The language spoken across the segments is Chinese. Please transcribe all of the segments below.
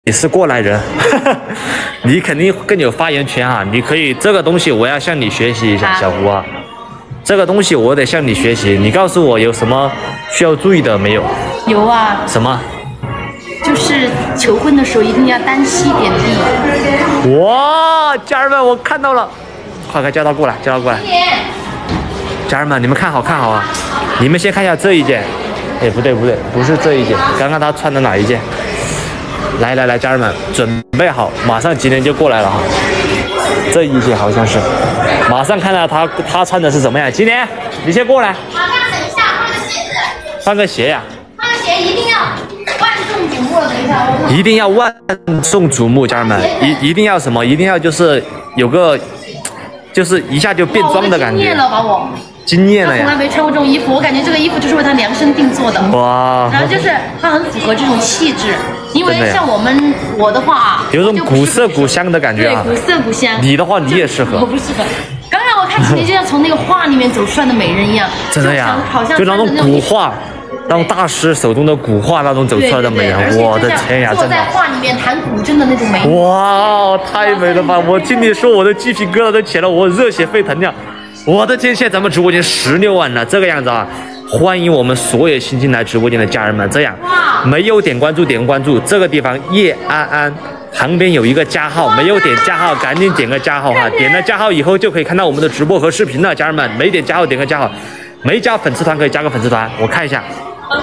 你是过来人，你肯定更有发言权啊！你可以这个东西，我要向你学习一下，小胡啊，这个东西我得向你学习。你告诉我有什么需要注意的没有？ 有啊。什么？ 就是求婚的时候一定要单膝点地。 哇，家人们，我看到了，快叫他过来，叫他过来。家人们，你们看好啊！你们先看一下这一件，哎，不对，不是这一件，刚刚他穿的哪一件？来，家人们，准备好，马上今天就过来了哈。这一件好像是，马上看到他穿的是什么呀？今天你先过来。 马上等一下，换个鞋子。 换个鞋呀？ 换个鞋一定要万众瞩目了，等一下。 一定要万众瞩目，家人们，一定要什么？一定要就是有个，就是一下就变装的感觉。 惊艳了吧我。 惊艳了呀！ 他从来没穿过这种衣服，我感觉这个衣服就是为他量身定做的。 哇！ 然后就是它很符合这种气质，因为像我的话， 有种古色古香的感觉啊。 对，古色古香。 你的话你也适合。 我不适合。刚刚我看姐姐就像从那个画里面走出来的美人一样。 真的呀？ 好像就那种古画，那种大师手中的古画那种走出来的美人，我的天呀！真的。 坐在画里面弹古筝的那种美人。 哇，太美了吧！我听你说，我的鸡皮疙瘩都起来了，我热血沸腾呀！我的天，现在咱们直播间16万了，这个样子啊！欢迎我们所有新进来直播间的家人们。这样，没有点关注，点关注。这个地方叶安安旁边有一个加号，没有点加号，赶紧点个加号哈！点了加号以后就可以看到我们的直播和视频了，家人们。没点加号点个加号，没加粉丝团可以加个粉丝团，我看一下。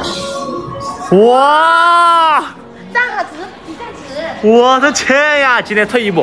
哇！ 站好直，你站直。 我的天呀！今天退一步。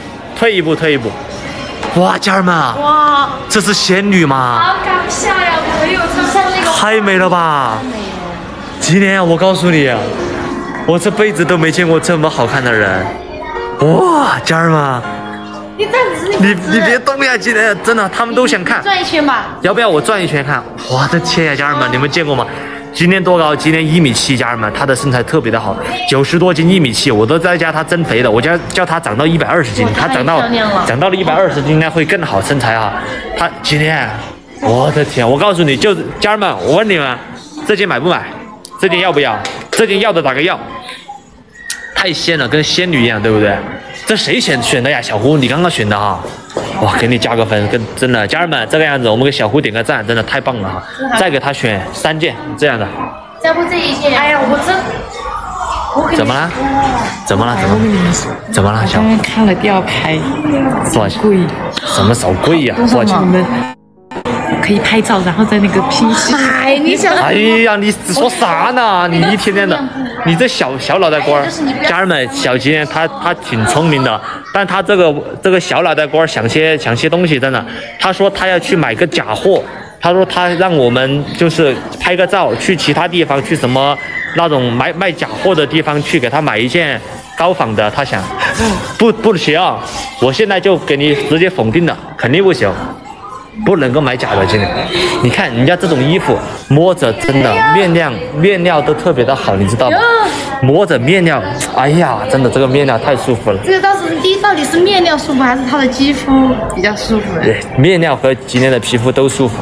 哇，家人们！哇，这是仙女吗？ 好搞笑呀！我没有像那个。 太美了吧！今天我告诉你，我这辈子都没见过这么好看的人。哇，家人们！ 你站直， 你别动呀！今天真的，他们都想看。 转一圈吧。 要不要我转一圈看？我的天呀，家人们，你们见过吗？今天多高？今天1米7，家人们，他的身材特别的好，90多斤1米7，我都在家他增肥的，我叫他长到120斤，他长到了120斤应该会更好身材啊。他今天，我的天，我告诉你，就家人们，我问你们，这件买不买？这件要不要？这件要的打个要。太仙了，跟仙女一样，对不对？这谁选的呀？小胡，你刚刚选的哈。哇，给你加个分，真的，家人们，这个样子，我们给小胡点个赞，真的太棒了哈！再给他选3件这样的。 要不这一件？哎呀， 怎么了？怎么了？小刚刚看了吊牌， 多少钱？ 贵？ 什么少贵呀？多少钱？可以拍照，然后在那个拼夕。 哎，你想？ 哎呀，你说啥呢？你一天天的，你这小脑袋瓜儿，家人们，小吉呢，他挺聪明的，但他这个小脑袋瓜儿想些东西，真的。他说他要去买个假货，他说他让我们就是拍个照，去其他地方，去什么那种卖假货的地方去给他买一件高仿的，他想，不行，我现在就给你直接否定了，肯定不行。不能够买假的，今天你看人家这种衣服摸着真的面料都特别的好，你知道吗？摸着面料，哎呀，真的这个面料太舒服了。 这个到底是面料舒服还是他的肌肤比较舒服？ 对，面料和今天的皮肤都舒服。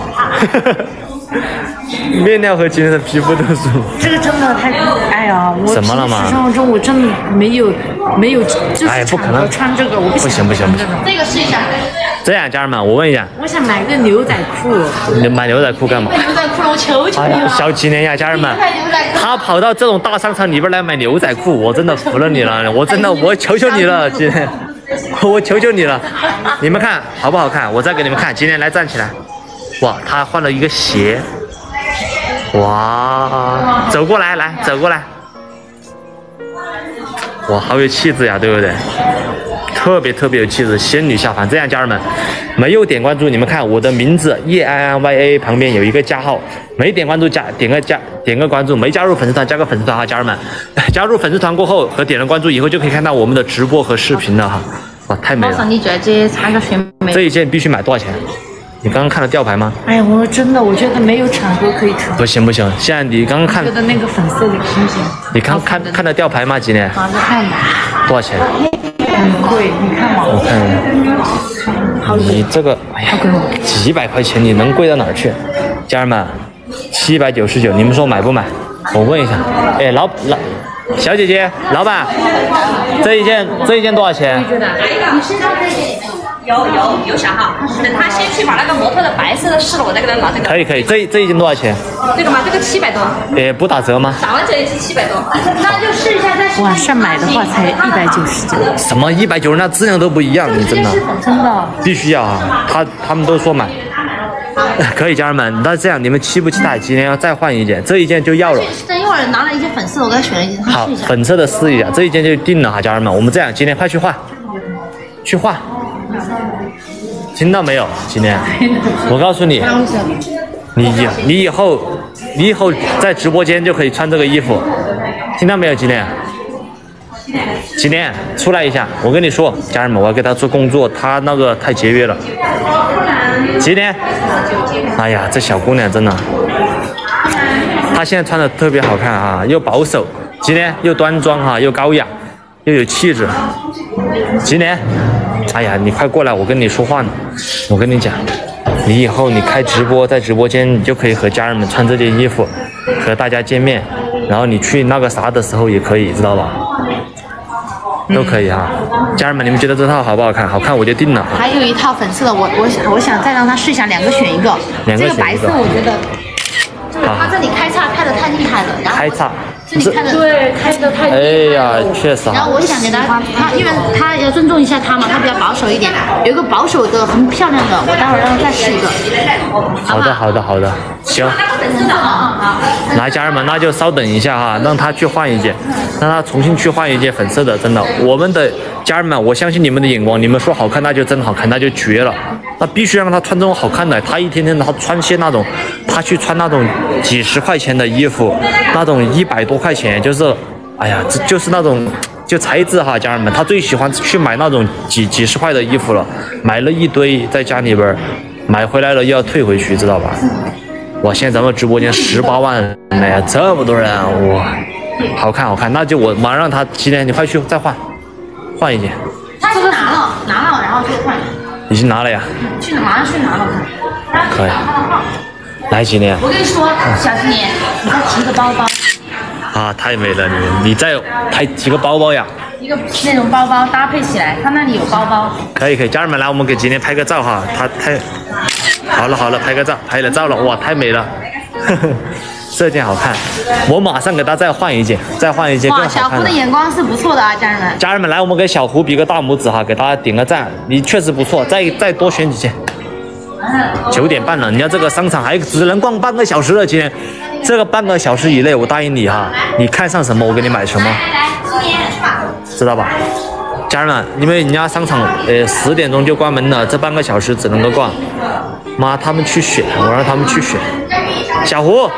面料和今天的皮肤都舒服。 这个真的太，哎呀，我怎么了嘛？ 时尚中我真的没有，就是不可能穿这个，我不行。 这个试一下。 这样，家人们，我问一下， 我想买个牛仔裤。 你买牛仔裤干嘛？ 牛仔裤，我求求你了。 小几年呀，家人们，他跑到这种大商场里边来买牛仔裤，我真的服了你了，我求求你了，今天，我求求你了，你们看好不好看？我再给你们看，今天来站起来，哇，他换了一个鞋，哇，走过来，哇，好有气质呀，对不对？特别有气质，仙女下凡。这样，家人们，没有点关注，你们看我的名字叶安安 YA 旁边有一个加号，没点关注点个关注，没加入粉丝团加个粉丝团哈，家人们，加入粉丝团过后和点了关注以后就可以看到我们的直播和视频了哈。哇，太美了！ 你觉得这差个选美？ 这一件必须买多少钱？你刚刚看了吊牌吗？ 哎呀，我觉得没有场合可以穿。 不行，现在你刚刚看。 觉得那个粉色的行不行？ 你看了吊牌吗？今天？ 好着看吧。 多少钱？ 很贵，你看嘛。 我看。你这个，哎呀，几百块钱，你能贵到哪儿去？家人们，799，你们说买不买？我问一下。哎， 小姐姐，老板，这一件多少钱？ 你身上这件有想哈，等他先去把那个模特的白色的试了，我再给他拿这个。 可以，这一件多少钱？ 这个吗？这个700多。 也不打折吗？ 打完折也是700多。那就试一下再试。 网上买的话才199。 什么190？那质量都不一样，你真的。 真的。 必须要啊！他们都说买。可以，家人们，那这样你们期不期待今天要再换一件？这一件就要了。 等一会儿拿了一件粉色，我给他选了一件，他试一下。 好，粉色的试一下，这一件就定了哈，家人们。我们这样，今天快去换，去换。听到没有？今天，我告诉你，你以后在直播间就可以穿这个衣服，听到没有？今天出来一下，我跟你说，家人们，我要给他做工作，他那个太节约了。今天，哎呀，这小姑娘真的，她现在穿的特别好看啊，又保守，今天又端庄哈，又高雅，又有气质。今天，哎呀，你快过来，我跟你说话呢。我跟你讲，你以后你开直播，在直播间你就可以和家人们穿这件衣服，和大家见面，然后你去那个啥的时候也可以，知道吧？都可以哈，家人们，你们觉得这套好不好看？好看我就定了。 还有一套粉色的，我想再让他试一下，2个选一个。这个白色我觉得，就是他这里开叉开的太厉害了，然后开叉， 这里开的对，开的太。 哎呀，确实。 然后我想给他，因为他要尊重一下他嘛，他比较保守一点，有一个保守的很漂亮的，我待会儿让他再试一个。 好的，行。来，家人们，那就稍等一下哈，让他去换一件，让他重新去换一件粉色的。真的，我们的家人们，我相信你们的眼光，你们说好看那就真好看，那就绝了。那必须让他穿这种好看的，他一天天他穿些那种，他去穿那种几十块钱的衣服，那种100多块钱，就是，哎呀，这就是那种就材质哈，家人们，他最喜欢去买那种几十块的衣服了，买了一堆在家里边，买回来了又要退回去，知道吧？哇，现在咱们直播间18万了呀，这么多人啊，哇，好看，那就我马上让他今天你快去再换一件。 他已经拿了，然后就换。 已经拿了呀？ 马上去拿了。 可以。来，今天。 我跟你说，小青年，你再提个包包。 啊，太美了，你再提个包包呀。 一个那种包包搭配起来，他那里有包包。 可以，家人们来，我们给今天拍个照哈，他太好了，拍个照，拍了照了，哇，太美了，这件好看，我马上给他再换一件更好看的。 哇，小胡的眼光是不错的啊，家人们来，我们给小胡比个大拇指哈，给大家点个赞，你确实不错，再多选几件。9点半了，你要这个商场还只能逛半个小时了，今天这个半个小时以内，我答应你哈，你看上什么我给你买什么，知道吧？家人们，因为人家商场10点钟就关门了，这半个小时只能够逛。妈，他们去选，我让他们去选。小胡，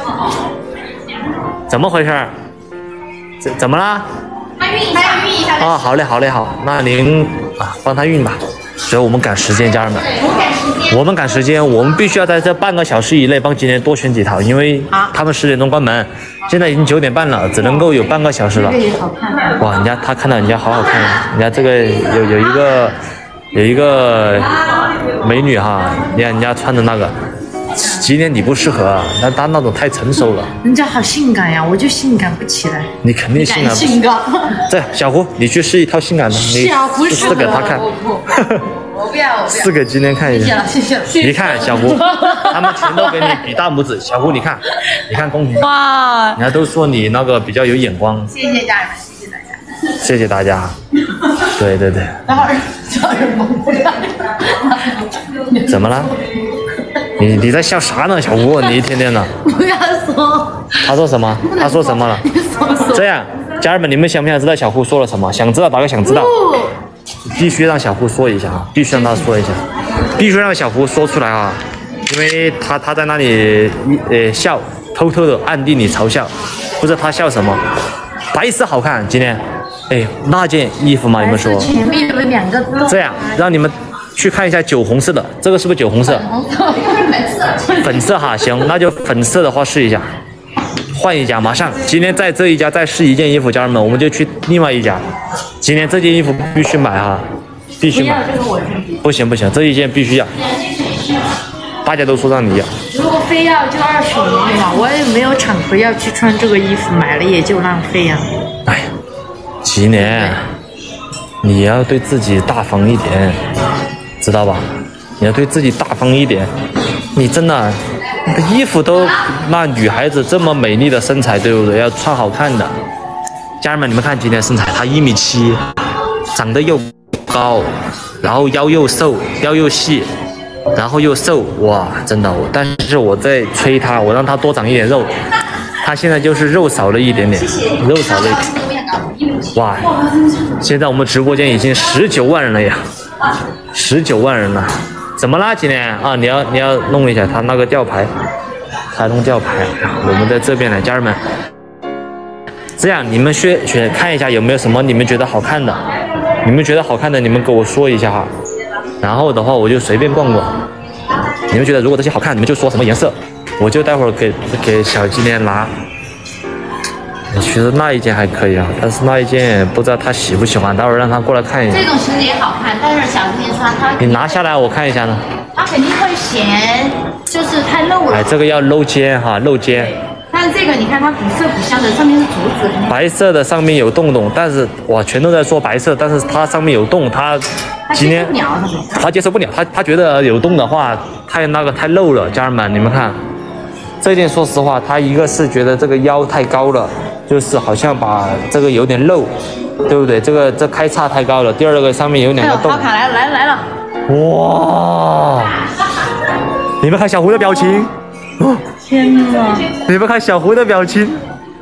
怎么回事？怎么了？他运一下。啊，好嘞，那您帮他运吧。所以我们赶时间，家人们，我们赶时间，我们必须要在这半个小时以内帮今天多选几套，因为他们10点钟关门，现在已经9点半了，只能够有半个小时了。哇，他看到人家好好看，人家这个有一个美女哈，你看人家穿的那个，今天你不适合啊，她那种太成熟了。 人家好性感呀，我就性感不起来。 你肯定性感不起来。这样，小胡，你去试一套性感的，你试给他看。 我不要。 试给今天看一下。谢谢。你看小胡，他们全都给你比大拇指。小胡，你看公屏。哇！人家都说你那个比较有眼光。 谢谢家人们， 谢谢大家。对。 待会儿叫人蒙不了。 怎么了？你在笑啥呢，小胡？你一天天的。 不要说。 他说什么？他说什么了？这样，家人们，你们想不想知道小胡说了什么？想知道打个想知道。必须让小胡说一下啊！必须让他说一下，必须让小胡说出来啊！因为他在那里笑，偷偷的暗地里嘲笑，不知道他笑什么。白色好看，今天，那件衣服嘛，你们说。 前面有2个。 这样，让你们去看一下酒红色的，这个是不是酒红色？粉色哈，行，那就粉色的话试一下。换一家，马上！今天在这一家再试一件衣服，家人们，我们就去另外一家。今天这件衣服必须买哈，必须买。不行，这一件必须要。大家都说让你要。 如果非要就2选1嘛，我也没有场合要去穿这个衣服，买了也就浪费呀。 今年你要对自己大方一点，知道吧？你要对自己大方一点。你真的，衣服都那女孩子这么美丽的身材，对不对？要穿好看的。家人们，你们看今天身材，她1.7米，长得又高，然后腰又瘦，腰又细，然后又瘦，哇，真的。但是我在催她，我让她多长一点肉。她现在就是肉少了一点点，肉少了一点。哇，现在我们直播间已经19万人了呀，19万人了。怎么啦，今天啊？你要弄一下他那个吊牌，台东吊牌。我们在这边来，家人们，这样你们选看一下有没有什么你们觉得好看的，你们觉得好看的你们跟我说一下哈。然后的话我就随便逛逛。你们觉得如果这些好看，你们就说什么颜色，我就待会儿给小今天拿。其实那一件还可以啊，但是那一件不知道他喜不喜欢，待会儿让他过来看一下。 这种其实也好看，但是小今天穿它， 你拿下来我看一下呢。 他肯定会嫌就是太露了。 哎，这个要露肩哈，露肩。 但是这个你看它古色古香的，上面是竹子， 白色的上面有洞洞，但是哇，全都在说白色，但是它上面有洞，他今天他接受不了，他觉得有洞的话太露了。家人们，你们看这件，说实话，他一个是觉得这个腰太高了。就是好像把这个有点漏，对不对？这开叉太高了。第二个上面有2个洞。 好看，来了！ 哇！你们看小胡的表情， 天哪！ 你们看小胡的表情，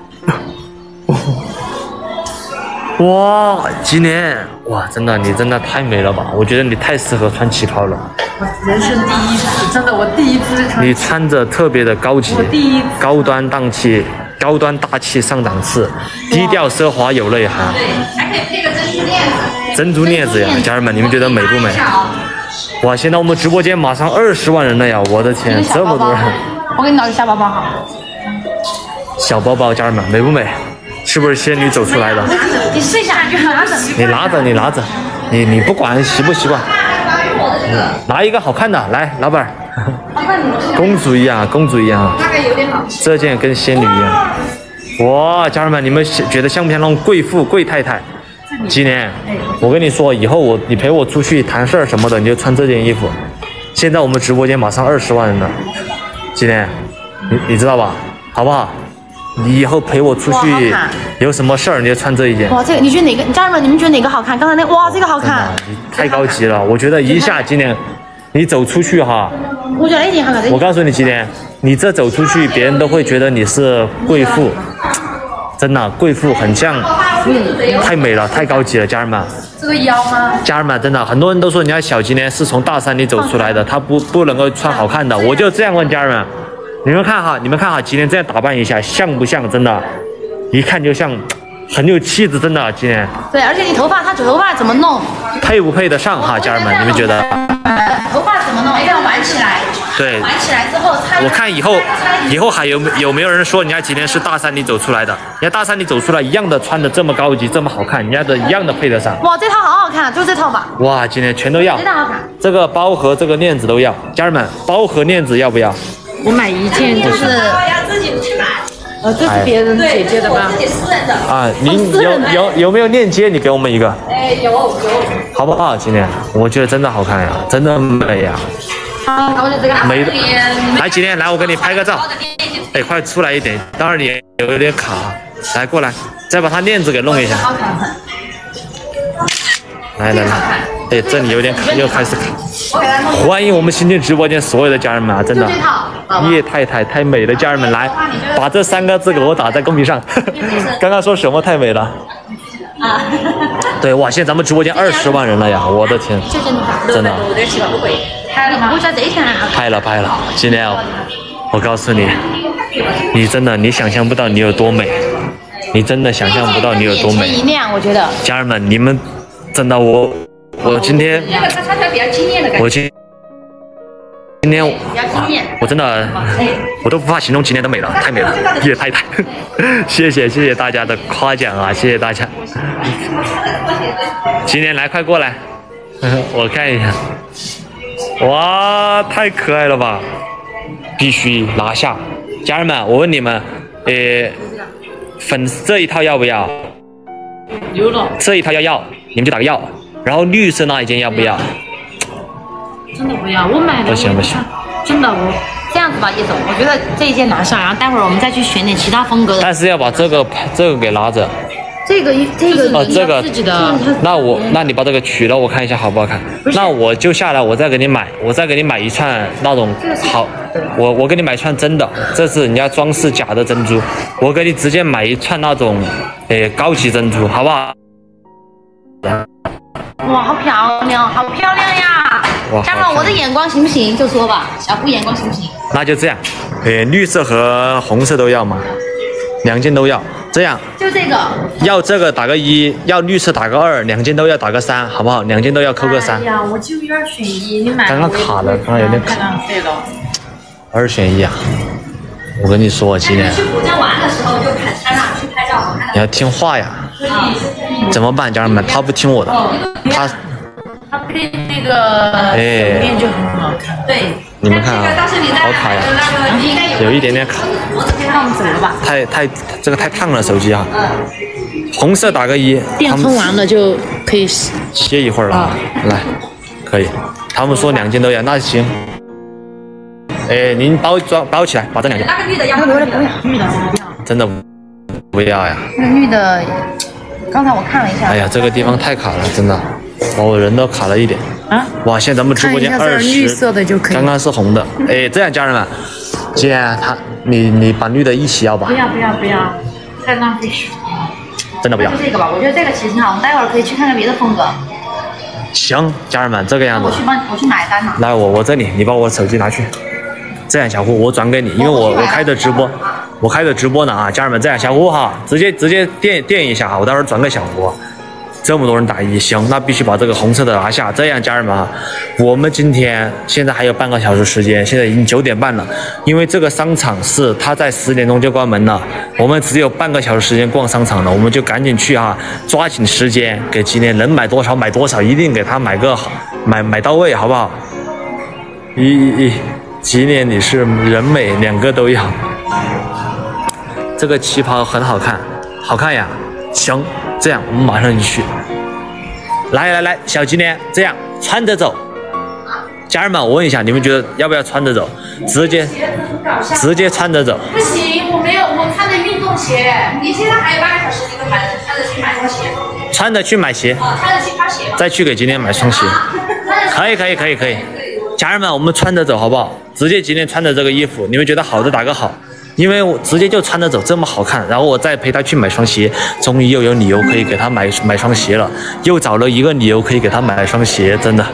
哇！今年哇，真的你真的太美了吧！我觉得你太适合穿旗袍了。 我人生第一次，真的，我第一次穿。 你穿着特别的高级，高端档次。高端大气上档次，低调奢华有内涵。 对，还可以配个珍珠链子。 珍珠链子呀，家人们，你们觉得美不美？哇，现在我们直播间马上20万人了呀！我的天，这么多人！ 我给你拿个小包包好。 小包包，家人们，美不美？是不是仙女走出来的？ 你试一下， 你拿着，你不管习不习惯，拿一个好看的来，老板。公主一样， 那个有点好。 这件跟仙女一样。哇，家人们，你们觉得像不像那种贵妇、贵太太？今年，我跟你说，以后你陪我出去谈事儿什么的，你就穿这件衣服。现在我们直播间马上20万人了，今年，你知道吧？好不好？你以后陪我出去有什么事儿，你就穿这一件。 哇，这个你觉得哪个？家人们，你们觉得哪个好看？刚才那哇，这个好看。 你太高级了，我觉得一下今年。你走出去哈， 我觉得那件好看。 我告诉你，今天你这走出去，别人都会觉得你是贵妇，真的贵妇很像，太美了，太高级了，家人们。 这个腰吗？ 家人们，真的很多人都说人家小今年是从大山里走出来的，她不能够穿好看的。我就这样问家人们，你们看哈，今天这样打扮一下像不像？真的，一看就像。很有气质，真的，今天。 对，而且你头发怎么弄？ 配不配得上哈，家人们，你们觉得？ 头发怎么弄？一定要挽起来。 对。 挽起来之后， 我看以后还有没有人说人家今天是大山里走出来的？人家大山里走出来一样的穿的这么高级，这么好看，人家的一样的配得上。 哇，这套好好看，就这套吧。 哇，今天全都要。 这套好看。 这个包和这个链子都要，家人们，包和链子要不要？ 我买一件就是。 要自己去买。 这是别人姐姐的吧？ 自己私人的啊，您有没有链接？你给我们一个。 有。 好不好？今天我觉得真的好看呀，真的美呀。美的。来，今天来，我给你拍个照。哎，快出来一点，待会儿你有点卡。来，过来，再把它链子给弄一下。来，哎，这里有点卡，又开始卡。欢迎我们新进直播间所有的家人们啊，真的，叶太太太美的家人们来，把这3个字给我打在公屏上。刚刚说什么太美了？对，哇，现在咱们直播间20万人了呀，我的天，真的。拍了，今天我告诉你，你真的你想象不到你有多美，你真的想象不到你有多美。 一亮，我觉得。 家人们，你们真的我今天，我今天我真的我都无法形容今天的美了，太美了，叶太太，谢谢大家的夸奖啊，谢谢大家。今天来，快过来，我看一下，哇，太可爱了吧，必须拿下，家人们，我问你们，粉这一套要不要？ 有了。 这一套要，你们就打个要。然后绿色那一件要不要？ 真的不要，我买的。 不行不行。 真的我这样子吧，叶总，我觉得这一件拿上，然后待会儿我们再去选点其他风格的。 但是要把这个给拿着。 这个这个自己的。 那你把这个取了，我看一下好不好看。那我就下来，我再给你买一串那种好，我给你买一串真的，这是人家装饰假的珍珠，我给你直接买一串那种高级珍珠，好不好？ 哇，好漂亮，好漂亮呀！家人们，我的眼光行不行？就说吧，小姑眼光行不行？ 那就这样，绿色和红色都要吗？2件都要，这样。 就这个。 要这个打个1，要绿色打个2，2件都要打个3，好不好？2件都要扣个3。 哎呀，我就有点选1，你买。 刚刚卡了，刚刚有点卡。 太浪费了。 2选1啊！我跟你说，今年。 去古镇玩的时候就砍山上去拍照。 你要听话呀！怎么办，家人们？他不听我的， 它配那个手链就很好看。对， 你们看啊，好卡呀，有一点点卡。 那我们走了吧？ 这个太烫了，手机啊。红色打个1。 电充完了就可以歇一会儿了，来，可以。他们说2件都要，那行。您包起来，把这2件。 那个绿的要不要？绿的不要。 真的不要呀？ 那个绿的，刚才我看了一下。 哎呀，这个地方太卡了，真的。把我人都卡了一点啊！ 哇，现在咱们直播间20， 绿色的就可以。 刚刚是红的，这样家人们，既然你把绿的一起要吧。 不要，太浪费时间。 真的不要。 这个吧，我觉得这个其实挺好，我们待会儿可以去看看别的风格。 行，家人们，这个样子。 我去买单了。 来，我这里，你把我手机拿去。这样，小胡，我转给你，因为我开的直播，呢啊，家人们，这样，小胡哈，直接垫一下，我待会儿转给小胡。这么多人打1，行，那必须把这个红色的拿下。这样，家人们啊，我们现在还有半个小时时间，现在已经9点半了。因为这个商场它在10点钟就关门了，我们只有半个小时时间逛商场了，我们就赶紧去啊，抓紧时间给今天能买多少买多少，一定给他买到位，好不好？今年你是人美，2个都要。这个旗袍很好看，好看呀。行，这样我们马上就去。来，小今年这样穿着走。家人们，我问一下，你们觉得要不要穿着走？直接穿着走。 不行，我穿的运动鞋。你现在还有半个小时，你都穿着去买双鞋。 穿着去买鞋。 穿着去穿鞋。 再去给今天买双鞋。可以。家人们，我们穿着走好不好？直接今天穿着这个衣服，你们觉得好的打个好。因为我直接就穿着走这么好看，然后我再陪他去买双鞋，终于又有理由可以给他买双鞋了，又找了一个理由可以给他买双鞋，真的。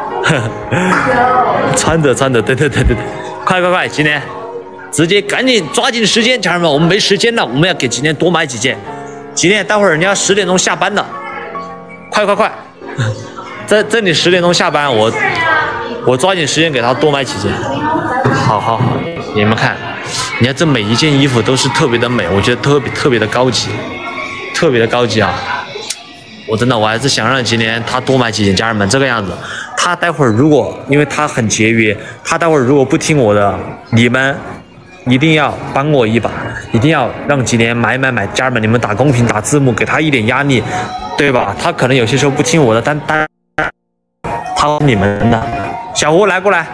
穿着，对，快，今天直接赶紧抓紧时间，家人们，我们没时间了，我们要给今天多买几件。今天待会儿人家10点钟下班了，快，这里10点钟下班，我抓紧时间给他多买几件。好，你们看。你看这每一件衣服都是特别的美，我觉得特别的高级，啊！我还是想让今天他多买几件，家人们这个样子。他待会儿因为他很节约，他待会儿如果不听我的，你们一定要帮我一把，一定要让今天买，家人们你们打公屏打字幕，给他一点压力，对吧？他可能有些时候不听我的，但他你们的。小胡来过来。